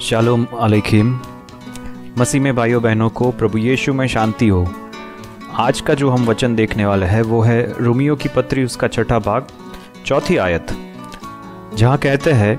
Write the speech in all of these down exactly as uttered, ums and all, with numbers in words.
Shalom अलैकुम। मसीह में भाइयों बहनों को प्रभु यीशु में शांति हो। आज का जो हम वचन देखने वाले हैं वो है रोमियो की पत्री, उसका छठा भाग, चौथी आयत, जहाँ कहते हैं,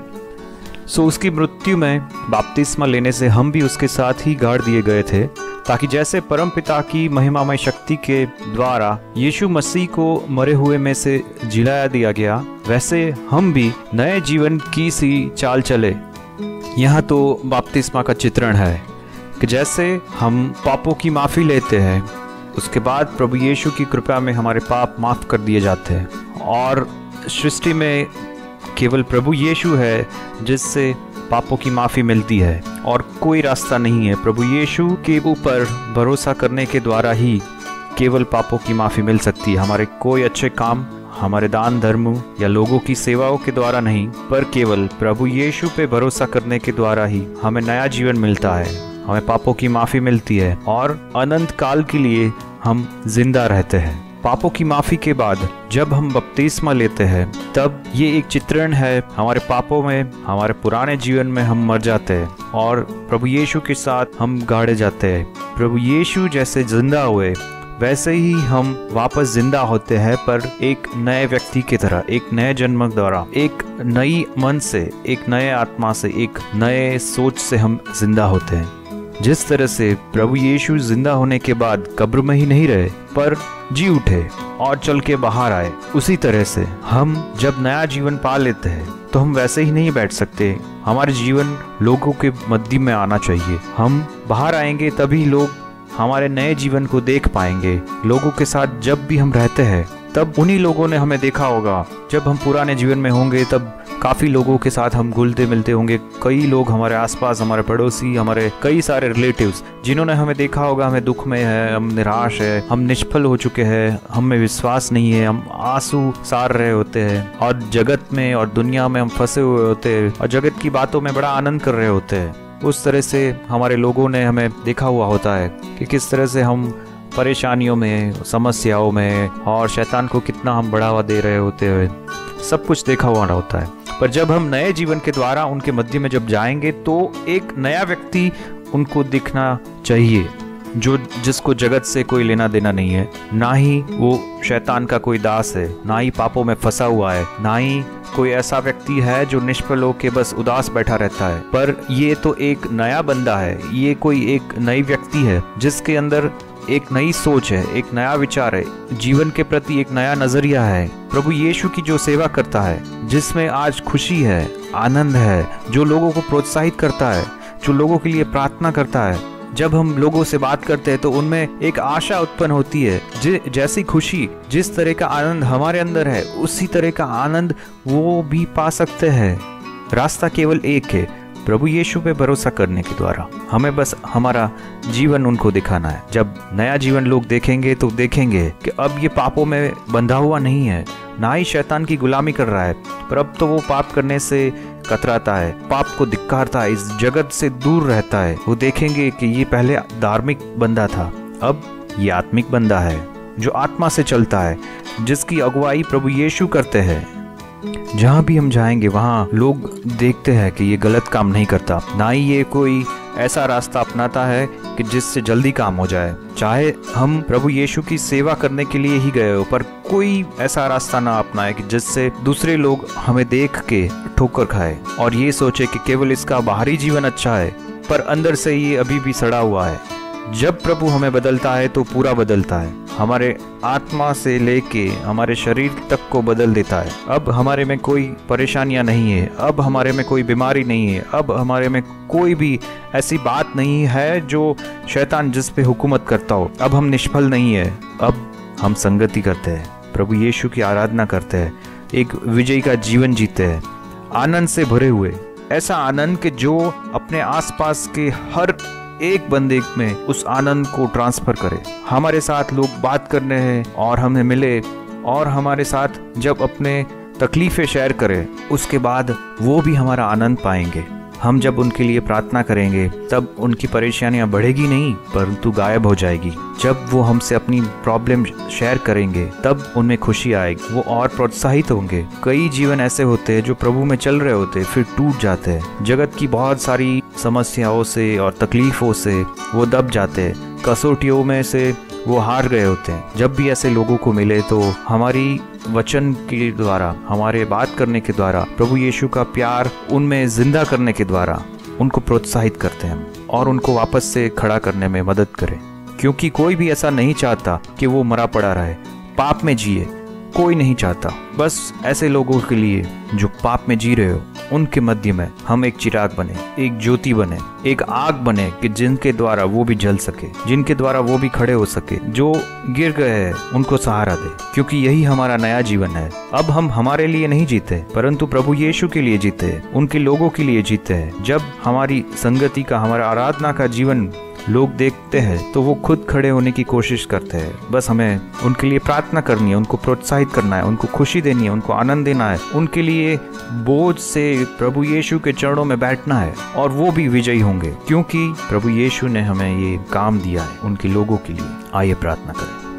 सो उसकी मृत्यु में बपतिस्मा लेने से हम भी उसके साथ ही गाड़ दिए गए थे, ताकि जैसे परमपिता की महिमामय शक्ति के द्वारा यीशु मसीह को मरे हुए में से जिलाया दिया गया, वैसे हम भी नए जीवन की सी चाल चले। यहाँ तो बपतिस्मा का चित्रण है कि जैसे हम पापों की माफ़ी लेते हैं, उसके बाद प्रभु यीशु की कृपा में हमारे पाप माफ़ कर दिए जाते हैं, और सृष्टि में केवल प्रभु यीशु है जिससे पापों की माफ़ी मिलती है, और कोई रास्ता नहीं है। प्रभु यीशु के ऊपर भरोसा करने के द्वारा ही केवल पापों की माफ़ी मिल सकती है। हमारे कोई अच्छे काम, हमारे दान धर्म या लोगों की सेवाओं के द्वारा नहीं, पर केवल प्रभु यीशु पे भरोसा करने के द्वारा ही हमें नया जीवन मिलता है, हमें पापों की माफ़ी मिलती है और अनंत काल के लिए हम जिंदा रहते हैं। पापों की माफ़ी के बाद जब हम बपतिस्मा लेते हैं, तब ये एक चित्रण है हमारे पापों में, हमारे पुराने जीवन में हम मर जाते हैं और प्रभु यीशु के साथ हम गाड़े जाते हैं। प्रभु यीशु जैसे जिंदा हुए वैसे ही हम वापस जिंदा होते हैं, पर एक नए व्यक्ति की तरह, एक नए जन्म द्वारा, एक नई मन से, एक नए आत्मा से, एक नए सोच से हम जिंदा होते हैं। जिस तरह से प्रभु यीशु जिंदा होने के बाद कब्र में ही नहीं रहे, पर जी उठे और चल के बाहर आए, उसी तरह से हम जब नया जीवन पा लेते हैं तो हम वैसे ही नहीं बैठ सकते। हमारे जीवन लोगों के मध्य में आना चाहिए। हम बाहर आएंगे तभी लोग हमारे नए जीवन को देख पाएंगे। लोगों के साथ जब भी हम रहते हैं तब उन्हीं लोगों ने हमें देखा होगा। जब हम पुराने जीवन में होंगे तब काफ़ी लोगों के साथ हम घुलते मिलते होंगे। कई लोग हमारे आसपास, हमारे पड़ोसी, हमारे कई सारे रिलेटिव्स, जिन्होंने हमें देखा होगा हमें दुख में है, हम निराश है, हम निष्फल हो चुके हैं, हमें विश्वास नहीं है, हम आंसू सार रहे होते हैं और जगत में और दुनिया में हम फंसे हुए होते हैं और जगत की बातों में बड़ा आनंद कर रहे होते हैं। उस तरह से हमारे लोगों ने हमें देखा हुआ होता है कि किस तरह से हम परेशानियों में, समस्याओं में और शैतान को कितना हम बढ़ावा दे रहे होते हैं। सब कुछ देखा हुआ होता है। पर जब हम नए जीवन के द्वारा उनके मध्य में जब जाएंगे तो एक नया व्यक्ति उनको दिखना चाहिए, जो जिसको जगत से कोई लेना देना नहीं है, ना ही वो शैतान का कोई दास है, ना ही पापों में फंसा हुआ है, ना ही कोई ऐसा व्यक्ति है जो निष्फल होकर बस उदास बैठा रहता है। पर ये तो एक नया बंदा है, ये कोई एक नई व्यक्ति है जिसके अंदर एक नई सोच है, एक नया विचार है, जीवन के प्रति एक नया नजरिया है। प्रभु यीशु की जो सेवा करता है, जिसमें आज खुशी है, आनंद है, जो लोगों को प्रोत्साहित करता है, जो लोगों के लिए प्रार्थना करता है। जब हम लोगों से बात करते हैं तो उनमें एक आशा उत्पन्न होती है। जैसी खुशी, जिस तरह का आनंद हमारे अंदर है, उसी तरह का आनंद वो भी पा सकते हैं। रास्ता केवल एक है, प्रभु यीशु पे भरोसा करने के द्वारा। हमें बस हमारा जीवन उनको दिखाना है। जब नया जीवन लोग देखेंगे तो देखेंगे कि अब ये पापों में बंधा हुआ नहीं है, ना ही शैतान की गुलामी कर रहा है, पर अब तो वो पाप करने से कतराता है, पाप को धिक्कारता है, इस जगत से दूर रहता है। वो देखेंगे कि ये पहले धार्मिक बंदा था, अब ये आत्मिक बंदा है, जो आत्मा से चलता है, जिसकी अगुवाई प्रभु यीशु करते हैं। जहाँ भी हम जाएंगे वहाँ लोग देखते हैं कि ये गलत काम नहीं करता, ना ही ये कोई ऐसा रास्ता अपनाता है कि जिससे जल्दी काम हो जाए। चाहे हम प्रभु यीशु की सेवा करने के लिए ही गए हो, पर कोई ऐसा रास्ता ना अपनाए कि जिससे दूसरे लोग हमें देख के ठोकर खाए और ये सोचे कि केवल इसका बाहरी जीवन अच्छा है, पर अंदर से ये अभी भी सड़ा हुआ है। जब प्रभु हमें बदलता है तो पूरा बदलता है, हमारे आत्मा से लेके हमारे शरीर तक को बदल देता है। अब हमारे में कोई परेशानियां नहीं है, अब हमारे में कोई बीमारी नहीं है, अब हमारे में कोई भी ऐसी बात नहीं है जो शैतान जिस पे हुकूमत करता हो। अब हम निष्फल नहीं है, अब हम संगति करते हैं, प्रभु यीशु की आराधना करते हैं, एक विजयी का जीवन जीते हैं, आनंद से भरे हुए। ऐसा आनंद कि जो अपने आसपास के हर एक बंदे में उस आनंद को ट्रांसफर करे। हमारे साथ लोग बात करने हैं और हमें मिले और हमारे साथ जब अपने तकलीफ़ें शेयर करें, उसके बाद वो भी हमारा आनंद पाएंगे। हम जब उनके लिए प्रार्थना करेंगे तब उनकी परेशानियां बढ़ेगी नहीं परंतु गायब हो जाएगी। जब वो हमसे अपनी प्रॉब्लम शेयर करेंगे तब उनमें खुशी आएगी, वो और प्रोत्साहित होंगे। कई जीवन ऐसे होते हैं जो प्रभु में चल रहे होते फिर टूट जाते हैं। जगत की बहुत सारी समस्याओं से और तकलीफों से वो दब जाते हैं, कसौटियों में से वो हार गए होते हैं। जब भी ऐसे लोगों को मिले तो हमारी वचन के द्वारा, हमारे बात करने के द्वारा, प्रभु यीशु का प्यार उनमें जिंदा करने के द्वारा उनको प्रोत्साहित करते हैं और उनको वापस से खड़ा करने में मदद करें। क्योंकि कोई भी ऐसा नहीं चाहता कि वो मरा पड़ा रहे, पाप में जिए, कोई नहीं चाहता। बस ऐसे लोगों के लिए जो पाप में जी रहे हो, उनके मध्य में हम एक चिराग बने, एक ज्योति बने, एक आग बने कि जिनके द्वारा वो भी जल सके, जिनके द्वारा वो भी खड़े हो सके। जो गिर गए हैं उनको सहारा दे, क्योंकि यही हमारा नया जीवन है। अब हम हमारे लिए नहीं जीते परंतु प्रभु यीशु के लिए जीते हैं, उनके लोगों के लिए जीते हैं। जब हमारी संगति का, हमारा आराधना का जीवन लोग देखते हैं तो वो खुद खड़े होने की कोशिश करते हैं। बस हमें उनके लिए प्रार्थना करनी है, उनको प्रोत्साहित करना है, उनको खुशी देनी है, उनको आनंद देना है, उनके लिए बोझ से प्रभु यीशु के चरणों में बैठना है और वो भी विजयी होंगे, क्योंकि प्रभु यीशु ने हमें ये काम दिया है उनके लोगों के लिए। आइए प्रार्थना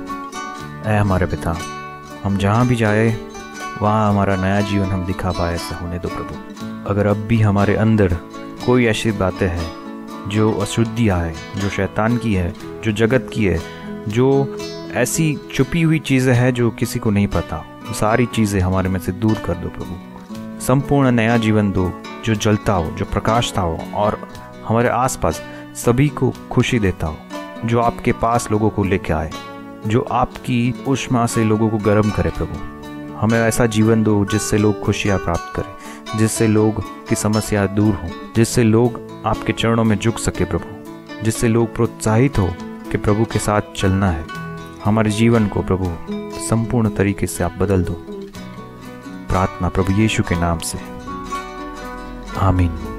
करें। ऐ हमारे पिता, हम जहाँ भी जाए वहाँ हमारा नया जीवन हम दिखा पाए, ऐसा होने दो प्रभु। अगर अब भी हमारे अंदर कोई ऐसी बातें हैं जो अशुद्धियाँ है, जो शैतान की है, जो जगत की है, जो ऐसी छुपी हुई चीज़ें हैं जो किसी को नहीं पता, सारी चीज़ें हमारे में से दूर कर दो प्रभु। संपूर्ण नया जीवन दो जो जलता हो, जो प्रकाशता हो और हमारे आसपास सभी को खुशी देता हो, जो आपके पास लोगों को लेके आए, जो आपकी ऊष्मा से लोगों को गर्म करे प्रभु। हमें ऐसा जीवन दो जिससे लोग खुशियाँ प्राप्त करें, जिससे लोग की समस्या दूर हो, जिससे लोग आपके चरणों में झुक सके प्रभु, जिससे लोग प्रोत्साहित हो कि प्रभु के साथ चलना है। हमारे जीवन को प्रभु संपूर्ण तरीके से आप बदल दो। प्रार्थना प्रभु यीशु के नाम से, आमीन।